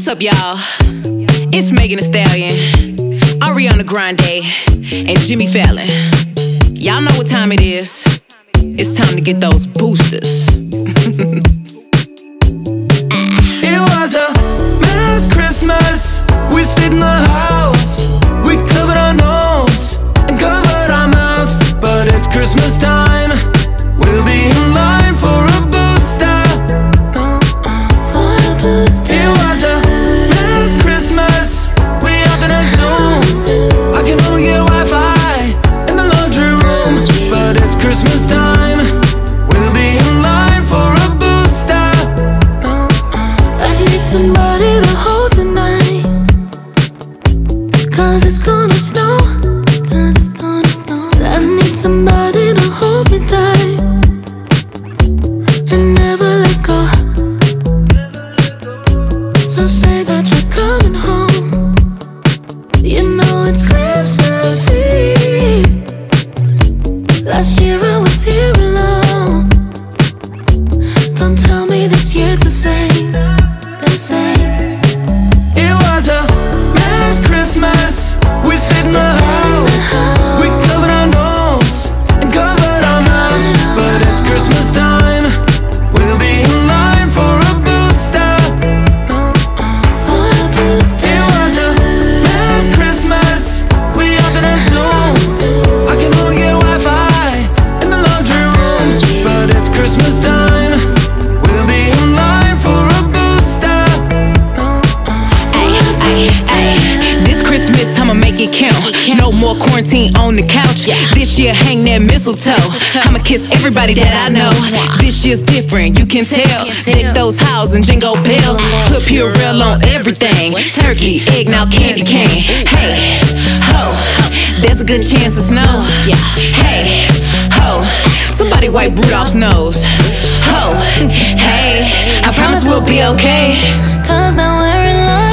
up, y'all? It's Megan Thee Stallion, Ariana Grande, and Jimmy Fallon. Y'all know what time it is. It's time to get those boosters. It was a last Christmas. We stayed in the house. We covered our nose and covered our mouth. But it's Christmas time. We'll be in line for a booster. It was a last Christmas. We up in a Zoom. I can only get Wi-Fi in the laundry room. But it's Christmas time. We'll be in line for a booster. I need somebody to hold tonight, 'cause it's gonna snow. I need somebody to hold me tight and never let go. So say that you're coming home. You know it's Christmas Eve. Last year I was here alone. Don't tell me this year's the same. It was a last Christmas. We stayed in the house. We covered our nose and covered our mouths. But it's Christmas time. We'll be in line for a booster. It was a last Christmas. We up in a Zoom. I can only get Wi-Fi in the laundry room. But it's Christmas time. We'll be in line for a booster. This Christmas, I'ma make it count. No more quarantine on the couch. This year, hang that mistletoe. I'ma kiss everybody that I know. This year's different, you can tell. Deck those houses and jingle bells. Put Purell on everything. Turkey, egg, now candy cane. Hey, ho, there's a good chance of snow. Hey, ho, somebody wipe Rudolph's nose. Ho, hey, I promise we'll be okay. 'Cause now we're in love.